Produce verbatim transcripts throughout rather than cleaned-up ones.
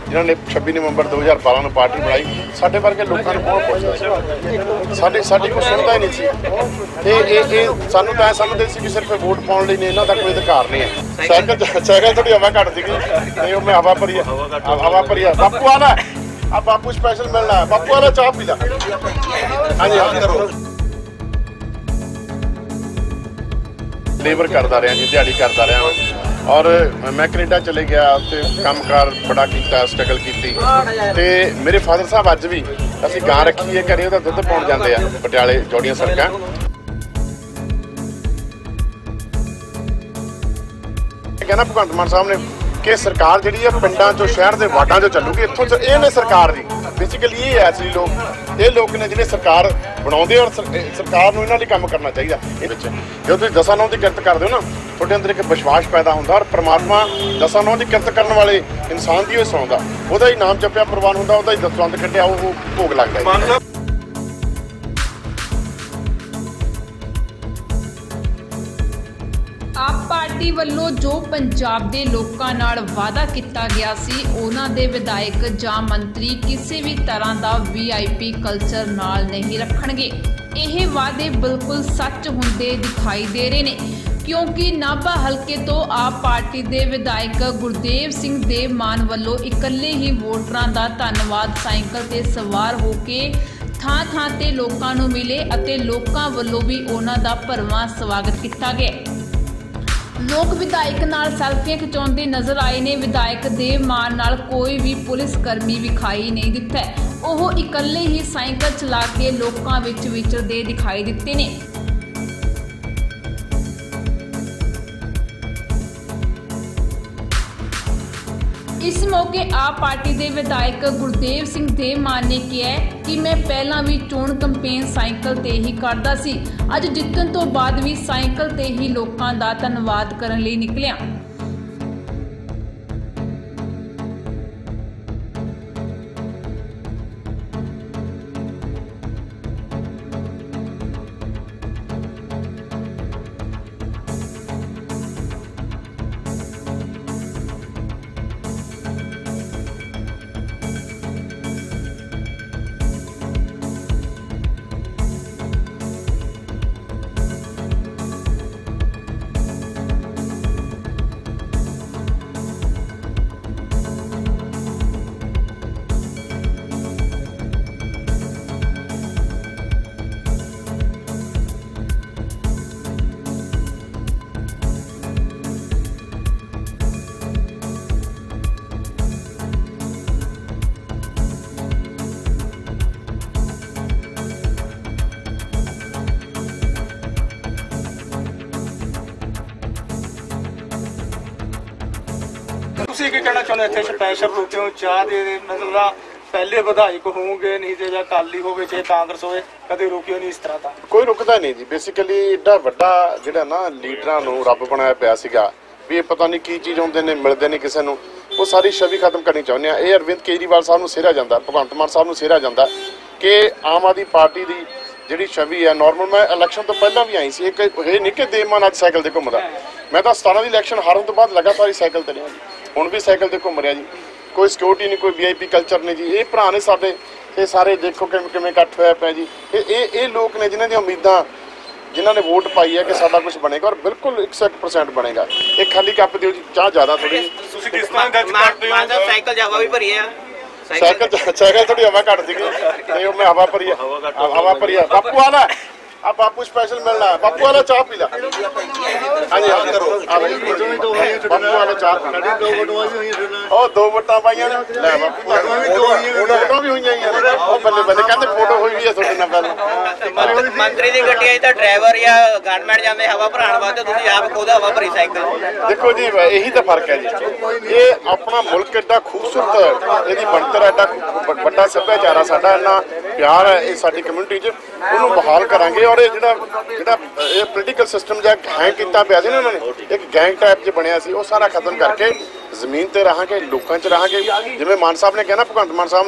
जिन्होंने छब्बी नवंबर दो हज़ार बारह में पार्टी बनाई, साढ़े वर्गे लोगों ने कौन पुछदा साडी साडी कोई सुनता ही नहीं सी। ये ये ये सानू तां समझदे सी कि सिर्फ वोट पाउण लई ने, इन्हां दा कोई अधिकार नहीं है। साइकिल साइकिल थोड़ी हवा घट सीगी ते मैं हवा भरी हवा भरी बापू आला आ बापू स्पैशल मिलना है, बापू वाला चाह पी ला। हाँ जी हाँ करो। लेबर करता रहा जी, दिहाड़ी करता रहा और मैं कनेडा चले गया तो कामकार बड़ा किया, स्ट्रगल की। मेरे फादर साहब अज भी असीं गां रखी है घरे, दुध पाउण जाते हैं पटियाले जौड़ियां सड़कां। कहना भगवंत मान साहब ने कि सरकार जी है पिंडों चो शहर के वार्डों चो चलूगी, इतों ये ने सरकार की बेसिकली ये है। असली लोग ये लोग ने जिन्हें सरकार बनाते और सरकार को इन्होंने काम करना चाहिए। जो तुम दसा नौ की किरत करते हो ना, थोड़े अंदर एक विश्वास पैदा होता और परमात्मा दसा नौ की किरत करने वाले इंसान की सुनता, वह ही नाम जपिया प्रवान होता, वह ही दसवंत कटिया वो भोग लगता है। आप पार्टी ਵੱਲੋਂ जो पंजाब के लोगों नाल वादा किया गया सी, उन्हां दे विधायक जां मंत्री किसी भी तरह का वी आई पी कल्चर नाल नहीं रखणगे। यह वादे बिल्कुल सच हुंदे दिखाई दे रहे ने, क्योंकि नाभा हल्के तो आप पार्टी के विधायक गुरदेव सिंह देव मान ਵੱਲੋਂ इकल्ले ही वोटरां दा धन्नवाद साइकिल ते सवार होके थां थां ते लोकां नूं मिले अते लोकां ਵੱਲੋਂ भी उन्हां दा भरवां स्वागत किया गया। लोग विधायक नाल सैल्फियां खिचाउंदे नज़र आए ने। विधायक देव मान नाल कोई भी पुलिस कर्मी विखाई नहीं दिता, ओह इकल्ले ही साइकिल चला के लोकां विच विचरदे दिखाई दिते ने। इस मौके आप पार्टी के विधायक गुरदेव सिंह देव मान ने कहा कि मैं पहला भी चोण कंपेन साइकिल ते ही करदा सी, अज जितन तो बाद भी साइकिल ते ही लोकां दा धन्नवाद करन लई निकलिया। ਤੁਸੀਂ ਕੀ ਕਹਿਣਾ ਚਾਹੁੰਦੇ ਇੱਥੇ ਸਪੈਸ਼ਲ ਰੁਕੇ ਹੋ ਚਾਹ ਦੇ ਮਤਲਬ ਪਹਿਲੇ ਵਿਧਾਇਕ ਹੋਣਗੇ ਨਹੀਂ ਤੇ ਜਾਂ ਅਕਾਲੀ ਹੋਵੇ ਚਾਹੇ ਕਾਂਗਰਸ ਹੋਵੇ ਕਦੇ ਰੁਕਿਓ ਨਹੀਂ ਇਸ ਤਰ੍ਹਾਂ ਤਾਂ ਕੋਈ ਰੁਕਦਾ ਨਹੀਂ ਜੀ। ਬੇਸਿਕਲੀ ਏਡਾ ਵੱਡਾ ਜਿਹੜਾ ਨਾ ਲੀਡਰਾਂ ਨੂੰ ਰੱਬ ਬਣਾਇਆ ਪਿਆ ਸੀਗਾ ਵੀ ਇਹ ਪਤਾ ਨਹੀਂ ਕੀ ਚੀਜ਼ ਹੁੰਦੇ ਨੇ ਮਿਲਦੇ ਨਹੀਂ ਕਿਸੇ ਨੂੰ, ਉਹ ਸਾਰੀ ਛਵੀ ਖਤਮ ਕਰਨੀ ਚਾਹੁੰਦੇ ਆ। ਇਹ ਅਰਵਿੰਦ ਕੇਜਰੀਵਾਲ ਸਾਹਿਬ ਨੂੰ ਸਿਹਰਾ ਜਾਂਦਾ, ਭਗਵੰਤ ਮਾਨ ਸਾਹਿਬ ਨੂੰ ਸਿਹਰਾ ਜਾਂਦਾ ਕਿ ਆਮ ਆਦਮੀ ਪਾਰਟੀ ਦੀ ਜਿਹੜੀ ਛਵੀ ਹੈ ਨੋਰਮਲ। ਮੈਂ ਇਲੈਕਸ਼ਨ ਤੋਂ ਪਹਿਲਾਂ ਵੀ ਆਈ ਸੀ, ਇੱਕ ਇਹ ਨਹੀਂ ਕਿ ਦੇਵਮਾਨ ਅੱਜ ਸਾਈਕਲ ਤੇ ਘੁੰਮਦਾ, ਮੈਂ ਤਾਂ ਸਤਾਰਾਂ ਦੀ ਇਲੈਕਸ਼ਨ ਹਾਰਨ ਤੋਂ ਬਾਅਦ ਲਗਾਤਾਰ ਹੀ ਸਾਈਕਲ ਤੇ ਰਿਹਾ ਜੀ, ਹੁਣ ਵੀ ਸਾਈਕਲ ਤੇ ਘੁੰਮ ਰਿਹਾ ਜੀ। ਕੋਈ ਸਿਕਿਉਰਿਟੀ ਨਹੀਂ, ਕੋਈ वी आई पी कल्चर नहीं जी। ये भरा ने साडे ते सारे देखो कि किवें इकट्ठ होया पिया जी। ये ये लोग ने जिन्हां दी उम्मीदां जिन्हां ने वोट पाई है कि साडा कुछ बनेगा और बिल्कुल एक सौ एक परसेंट बनेगा। एक खाली कप दिओ जी, चाह ज़्यादा थोड़ी तुसीं किस तरह जज करदे हो? साइकिल हवा भी भरी है, साइकिल साइकिल थोड़ी हवा घट सीगी ते मैं हवा भरी हवा भरी बापू आला आ बापू स्पैशल मिलना है, बापू वाला चाह पी ला। हाँ जी हाँ करो बापू वाला चाह और दो वोटां पाइयां ने लै बापू वोटां भी होईयां हैं बल्ले बल्ले कहंदे फोटो होई भी है तुहाडे नाल पहले मंत्री दी गड्डी आई तां ड्राइवर या गनमैन जांदे हवा भराण वास्ते तुसीं आप खुद हवा भरी साइकिल। देखो जी यही तो फर्क है जी। ये अपना मुल्क एडा खूबसूरत है, इहदी बनतर एडा वड्डा सभ्याचार है साडा, इन्ना प्यार है इस साडी कम्यूनिटी च, उहनूं बहाल करांगे। और जिहड़ा जिहड़ा ये पोलीटिकल सिस्टम जो गैंग किया पिया सी ना उन्होंने एक गैंग टाइप च बनिया सी, वो सारा खत्म करके जमीन ते रहांगे, लोकां च रहांगे। जिवें मान साहब ने कहा ना भगवंत मान साहब ने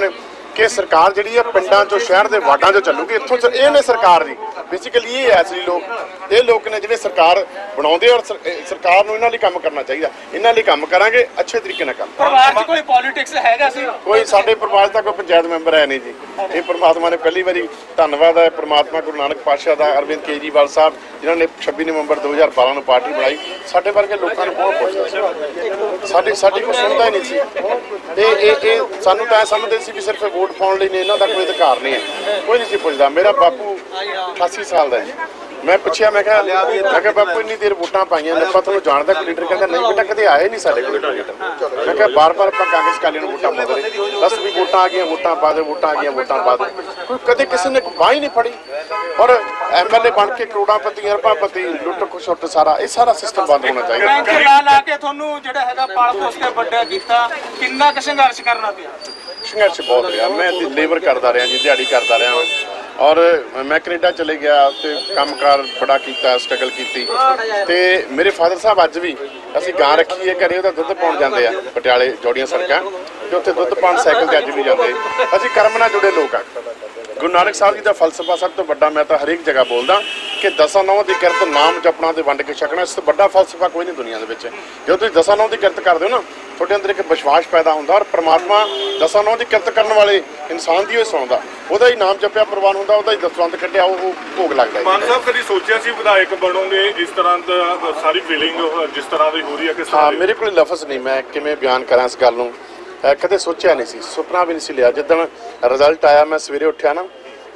कि सरकार जी है पिंडों चो शहर के वार्डों चो चलूगी। इतों ये ने सरकार जी बेसिकली ये है असली लोग ये लोग ने जिन्हें सरकार बनाते और सर, सरकार को इन्होंने काम करना चाहिए। इन्होंने काम करांगे अच्छे तरीके नाल काम परिवार कोई पॉलिटिक्स हैगा सी कोई साडे परिवार का कोई पंचायत मैंबर है नहीं जी। ये परमात्मा ने पहली बारी धन्यवाद है परमात्मा गुरु नानक पातशाह का अरविंद केजरीवाल साहब जिन्होंने छब्बी नवंबर दो हज़ार बारह को पार्टी बनाई। साडे वर्गे लोगों ने बहुत पुछदा साडी साडी कोई सुनता ही नहीं सी। ये सानू तो समझते सी भी सिर्फ वोट पाने लिए ने इन्हां दा कोई अधिकार नहीं है कोई नहीं सी पुछदा। मेरा बापू अठासी साल का है मैं पूछया मैं कहा मैं कहा बापू इन्नी देर वोटां पाईयां ने ਆਪਾਂ ਤੁਹਾਨੂੰ ਜਾਣਦਾ कोई लीडर कहता नहीं बेटा कदे आए नहीं साडे कोल लीडर। मैं कहा बार बार ਆਪਾਂ कांग्रेस काली ਨੂੰ वोटां पाਉਂਦੇ ਰਹੇ बस भी वोटां आ गई वोटां पा दे वोटां आ गई वोटां पा दे कोई कदे किसी ने बाह ही नहीं फड़ी। और एमएलए बन के करोड़ापति अरबापति लुੱਟ ਖੁੱਟ सारा ये सारा सिस्टम बंद होना चाहिए। बैंक ला ला के ਤੁਹਾਨੂੰ ਜਿਹੜਾ ਹੈਗਾ ਪਾਲ ਪੋਸ ਕੇ ਵੱਡਾ ਕੀਤਾ ਕਿੰਨਾ ਕੁ ਸੰਘਰਸ਼ ਕਰਨਾ ਪਿਆ। संघर्ष बहुत रहा मैं लेबर करता रहा जी दिहाड़ी करता रहा और मैं कनेडा चले गया तो काम कार बड़ा किया स्ट्रगल की ते मेरे फादर साहब अज भी असी गां रखी है घरे दुध पाउण जाते हैं पटियाले जोड़ियां सड़कां ते उत्थे दुध पाउण साइकिल ते अज भी जाते असी कर्म नाल जुड़े लोग आ। गुरु नानक साहब जी का फलसफा सब तो बड़ा मैं तो हरेक जगह बोलदा कि दसां नौं की किरत नाम जपना ते वंड के छकना इस तो बड़ा फलसफा कोई नहीं दुनिया दे विच। जो तुसीं दसां नौं की किरत करदे हो ना तुहाडे अंदर एक विश्वास पैदा होंदा और परमात्मा दसां नौं की किरत करने वाले इंसान दी सुणदा ਉਹਦਾ ਹੀ ਨਾਮ ਜਪਿਆ ਪ੍ਰਵਾਨ ਹੁੰਦਾ ਉਹਦਾ ਹੀ ਦਸਵੰਧ ਕੱਢਿਆ ਉਹ ਭੋਗ ਲੱਗਦਾ ਹੈ। ਮਾਨ ਸਾਹਿਬ ਕਦੀ ਸੋਚਿਆ ਸੀ ਵਿਧਾਇਕ ਬਣੋਗੇ ਇਸ ਤਰ੍ਹਾਂ ਦਾ ਸਾਰੀ ਫੀਲਿੰਗ ਜਿਸ ਤਰ੍ਹਾਂ ਦੀ ਹੋ ਰਹੀ ਹੈ ਕਿ ਹਾਂ ਮੇਰੇ ਕੋਲ ਲਫ਼ਜ਼ ਨਹੀਂ ਮੈਂ ਕਿਵੇਂ ਬਿਆਨ ਕਰਾਂ ਇਸ ਗੱਲ ਨੂੰ ਕਦੇ ਸੋਚਿਆ ਨਹੀਂ ਸੀ ਸੁਪਨਾ ਵੀ ਨਹੀਂ ਸੀ ਲਿਆ। ਜਿੱਦਣ ਰਿਜ਼ਲਟ ਆਇਆ ਮੈਂ ਸਵੇਰੇ ਉੱਠਿਆ ਨਾ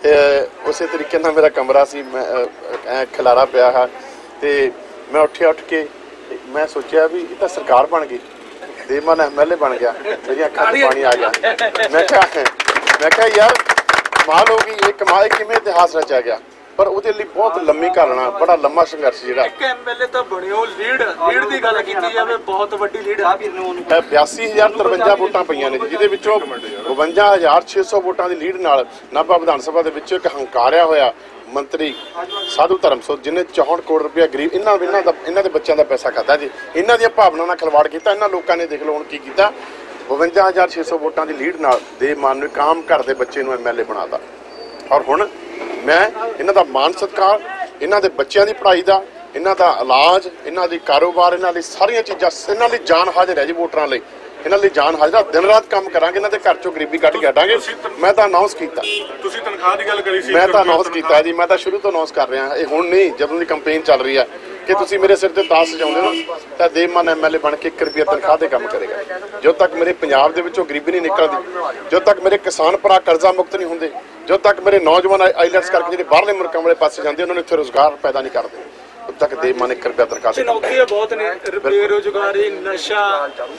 ਉਸੇ ਤਰੀਕੇ ਨਾਲ ਮੇਰਾ ਕਮਰਾ ਸੀ ਮੈਂ ਖਿਲਾਰਾ ਪਿਆ ਹੈ ਤੇ ਮੈਂ ਉੱਠਿਆ ਉੱਠ ਕੇ ਮੈਂ ਸੋਚਿਆ ਵੀ ਇਹ ਤਾਂ ਸਰਕਾਰ ਬਣ ਗਈ ਦੇਮਨ ਐਮਐਲਏ ਬਣ ਗਿਆ ਮੇਰੀਆਂ ਅੱਖਾਂ 'ਚ ਪਾਣੀ ਆ ਗਿਆ। ਮੈਂ ਕਿਹਾ ਮੈਂ ਕਿਹਾ ਯਾਰ कमाल होगी ये कमाल किमें इतिहास रचा गया पर वो बहुत लम्मी घालना बड़ा लम्मा संघर्ष जो एमएलए तो बने लीड लीड की गल की जाए बहुत वड्डी लीड बयासी हज़ार तरवंजा वोटां पईयां ने जिहदे विचों बवंजा हज़ार छे सौ वोटां की लीड नाल नाभा विधान सभा दे विच एक हंकारिया होया मंत्री साधु धर्मसोत जिन्हें चौंठ करोड़ रुपया गरीब इन्हां इन्हां दा इन्हां दे बच्चों का पैसा खाता जी इन्हां दी भावना नाल खिलवाड़ कीता। इन्हां लोकां ने देख लो हुण की कीता बवंजा हज़ार छे सौ वोटां की लीड नाल दे मान नूं काम घर दे बच्चे नूं एमएलए बनाता और हुण मैं इन्हां दा मान सत्कार इन्हां दे बच्चों की पढ़ाई का इन्हां दा इलाज इन्हां दी कारोबार इन्हां लई सारियां चीज़ां इन्हां लई जान हाज़र है जी वोटरां लई इन्हां लई जान हाज़र दिन रात काम करांगे इन्हां दे घर चों गरीबी कढ के हटांगे। मैं तो अनाउंस कीता ਤੁਸੀਂ ਤਨਖਾਹ ਦੀ ਗੱਲ ਕਰੀ ਸੀ मैं तो अनाउंस कीता जी मैं तो शुरू तो अनाउंस कर रहा ये हुण नहीं जदों दी कंपेन चल रही है कि तुसीं मेरे सिर ते ताज सजाउंदे हो तां देवमान एमएलए बन के एक रुपया तनख्वाह ते काम करेगा। जो तक मेरे पंजाब दे विचों गरीबी नहीं निकलदी जो तक मेरे किसान भरा कर्जा मुक्त नहीं हुंदे जो तक मेरे नौजवान आईलैट्स करके जिहड़े बाहरले मुल्कां वाले पासे जांदे उन्हां नूं इत्थे रोज़गार पैदा नहीं करदे उद तक देवमान एक रुपया तनख्वाह ते चुनौतियां बहुत ने बेरोजगारी नशा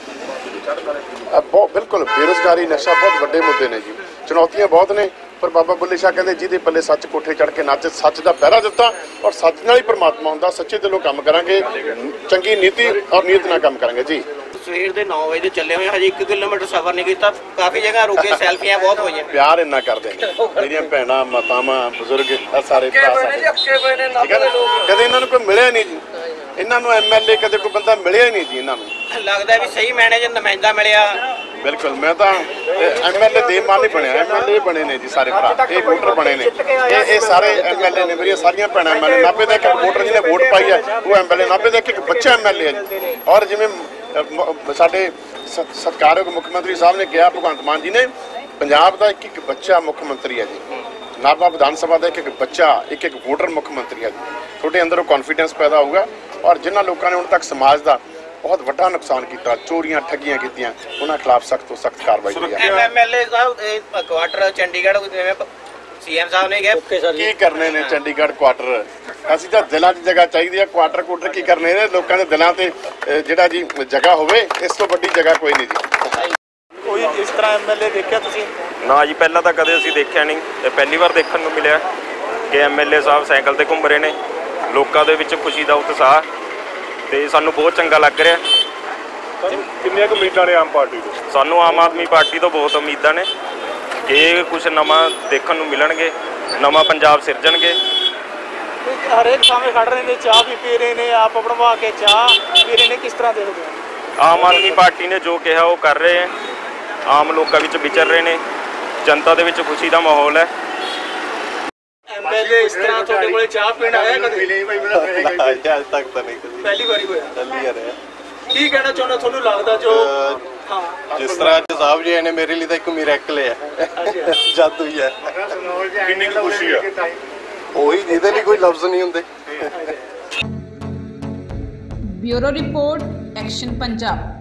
बिल्कुल बेरोजगारी नशा बहुत वड्डे मुद्दे ने जी चुनौतियां बहुत ने पर बाबा बुल्ले शाह कहते जिहदे पल्ले सच कोठे चढ़ के नच सच का पहरा दिता और सच नाल ही परमात्मा हुंदा सच्चे दिलों काम करांगे चंगी नीति और नीयत नाल काम करांगे जी। ਸਵੇਰ ਦੇ नौ ਵਜੇ ਚੱਲੇ ਹੋਏ ਹਜੇ ਇੱਕ ਕਿਲੋਮੀਟਰ ਸਫ਼ਰ ਨਹੀਂ ਕੀਤਾ ਕਾਫੀ ਜਗ੍ਹਾ ਰੁਕੇ ਸੈਲਫੀਆਂ ਬਹੁਤ ਹੋਈਆਂ ਪਿਆਰ ਇੰਨਾ ਕਰਦੇ ਨੇ ਮੇਰੀਆਂ ਭੈਣਾਂ ਮਾਤਾਵਾਂ ਬਜ਼ੁਰਗ ਆ ਸਾਰੇ ਭਰਾ ਕਦੇ ਇਹਨਾਂ ਨੂੰ ਕੋਈ ਮਿਲਿਆ ਨਹੀਂ ਜੀ ਇਹਨਾਂ ਨੂੰ ਐਮਐਲਏ ਕਦੇ ਕੋਈ ਬੰਦਾ ਮਿਲਿਆ ਹੀ ਨਹੀਂ ਜੀ ਇਹਨਾਂ ਨੂੰ ਲੱਗਦਾ ਵੀ ਸਹੀ ਮੈਨੇ ਜੇ ਨੁਮਾਇੰਦਾ ਮਿਲਿਆ बिल्कुल मैं तो एमएलए देवमान नहीं बनया एमएलए बने ने जी सारे भरा ये वोटर बने ने ये ये सारे एमएलए ने मेरी सारियां भैणां एमएलए नाभे दा एक वोटर जिन्हें वोट पाई है वो एमएलए नाभे दा एक बच्चा एमएलए है जी और जिवें साडे सत्कारयोग मुख्यमंत्री साहब ने कहा भगवंत मान जी ने पंजाब का एक एक बच्चा मुख्यमंत्री है जी नाभा विधान सभा का एक एक बच्चा एक एक वोटर मुख्यमंत्री है जी थोड़े अंदर कॉन्फिडेंस पैदा होगा और जिन्होंने लोगों ने हुण तक समाज का बहुत वड्डा नुकसान किया चोरियां ठगियां कीतियां उन्हां खिलाफ सख्त तो सख्त कार्रवाई हुई है। एमएलए साहब क्वार्टर चंडीगढ़ सीएम साहब ने कहा की करने ने चंडीगढ़ क्वार्टर असीं तां दिलां 'च जगह चाहिए क्वार्टर क्वार्टर की करने ने लोगों के दिलां ते जिहड़ा जी जगह होवे इस तो वड्डी जगह कोई नहीं जी। कोई इस तरह एमएलए देखिया तुसीं ना जी पहला तो कदे असीं देखिया नहीं ते पहली बार देखने को मिलिया कि एमएलए साहब साइकिल ते घूम रहे ने लोगों के विच खुशी का उत्साह ਤੇ ਸਾਨੂੰ ਬਹੁਤ ਚੰਗਾ ਲੱਗ ਰਿਹਾ। ਕਿੰਨੀਆਂ ਕੁ ਉਮੀਦਾਂ ਨੇ ਆਮ ਪਾਰਟੀ ਤੋਂ? ਸਾਨੂੰ ਆਮ ਆਦਮੀ ਪਾਰਟੀ ਤੋਂ ਬਹੁਤ ਉਮੀਦਾਂ ਨੇ ਕਿ ਕੁਝ ਨਵਾਂ ਦੇਖਣ ਨੂੰ ਮਿਲਣਗੇ ਨਵਾਂ ਪੰਜਾਬ ਸਿਰਜਣਗੇ। ਹਰੇਕ ਸਾਹਮਣੇ ਖੜ ਰਹੇ ਨੇ ਚਾਹ ਵੀ ਪੀ ਰਹੇ ਨੇ ਆਪ ਬਣਵਾ ਕੇ ਚਾਹ ਪੀ ਰਹੇ ਨੇ ਕਿਸ ਤਰ੍ਹਾਂ ਦੇਖਦੇ ਹੋ? ਆਮ ਆਦਮੀ ਪਾਰਟੀ ਨੇ ਜੋ ਕਿਹਾ ਉਹ ਕਰ ਰਹੇ ਹੈ ਆਮ ਲੋਕਾਂ ਵਿੱਚ ਵਿਚਰ ਰਹੇ ਨੇ ਜਨਤਾ ਦੇ ਵਿੱਚ ਖੁਸ਼ੀ ਦਾ ਮਾਹੌਲ ਹੈ। ਐਮਐਲਏ ਇਸ ਤਰ੍ਹਾਂ ਤੁਹਾਡੇ ਕੋਲੇ ਚਾਹ ਪੀਣ ਆਇਆ ਕਦੇ? ਅੱਜ ਤੱਕ ਤਾਂ ਨਹੀਂ ਕਦੀ, ਪਹਿਲੀ ਵਾਰੀ ਹੋਇਆ। ਪਹਿਲੀ ਵਾਰ ਹੈ। ਕੀ ਕਹਿਣਾ ਚਾਹੁੰਦਾ, ਤੁਹਾਨੂੰ ਲੱਗਦਾ ਜੋ ਹਾਂ ਜਿਸ ਤਰ੍ਹਾਂ ਅੱਜ ਸਾਹਿਬ ਜੀ ਆਏ ਨੇ, ਮੇਰੇ ਲਈ ਤਾਂ ਇੱਕ ਮਿਰੈਕਲ ਹੈ, ਜਾਦੂ ਹੀ ਹੈ। ਕਿੰਨੀ ਕੁ ਖੁਸ਼ੀ ਆ? ਉਹੀ ਜਿਹਦੇ ਲਈ ਕੋਈ ਲਫ਼ਜ਼ ਨਹੀਂ ਹੁੰਦੇ। Bureau report, action Punjab.